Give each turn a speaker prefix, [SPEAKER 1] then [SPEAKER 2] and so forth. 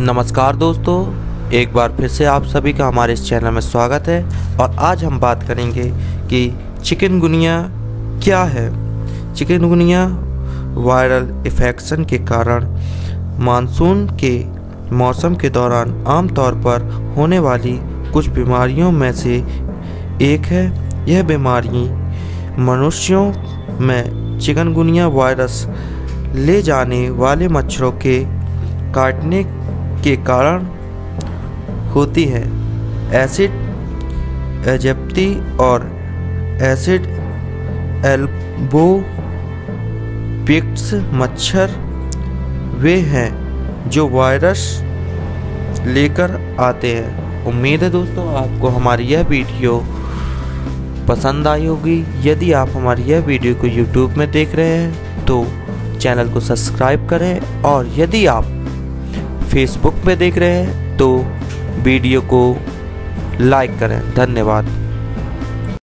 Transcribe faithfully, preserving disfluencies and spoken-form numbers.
[SPEAKER 1] नमस्कार दोस्तों, एक बार फिर से आप सभी का हमारे इस चैनल में स्वागत है। और आज हम बात करेंगे कि चिकनगुनिया क्या है। चिकनगुनिया वायरल इन्फेक्शन के कारण मानसून के मौसम के दौरान आमतौर पर होने वाली कुछ बीमारियों में से एक है। यह बीमारी मनुष्यों में चिकनगुनिया वायरस ले जाने वाले मच्छरों के काटने के कारण होती है। एसिड एजिप्टी और एसिड एल्बोपिक्स मच्छर वे हैं जो वायरस लेकर आते हैं। उम्मीद है दोस्तों आपको हमारी यह वीडियो पसंद आई होगी। यदि आप हमारी यह वीडियो को यूट्यूब में देख रहे हैं तो चैनल को सब्सक्राइब करें, और यदि आप फेसबुक पे देख रहे हैं तो वीडियो को लाइक करें। धन्यवाद।